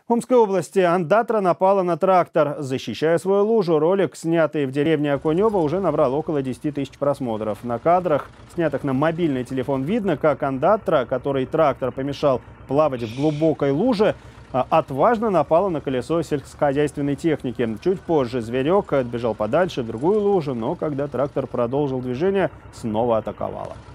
В Омской области андатра напала на трактор. Защищая свою лужу, ролик, снятый в деревне Окунево, уже набрал около 10 тысяч просмотров. На кадрах, снятых на мобильный телефон, видно, как андатра, которой трактор помешал плавать в глубокой луже, отважно напала на колесо сельскохозяйственной техники. Чуть позже зверек отбежал подальше в другую лужу, но когда трактор продолжил движение, снова атаковала.